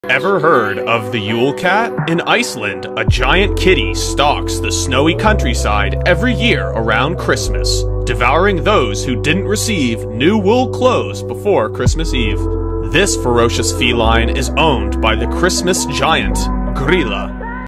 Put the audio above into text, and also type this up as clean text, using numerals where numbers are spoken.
Ever heard of the Yule cat? In Iceland, a giant kitty stalks the snowy countryside every year around Christmas, devouring those who didn't receive new wool clothes before Christmas Eve. This ferocious feline is owned by the Christmas giant, Grilla.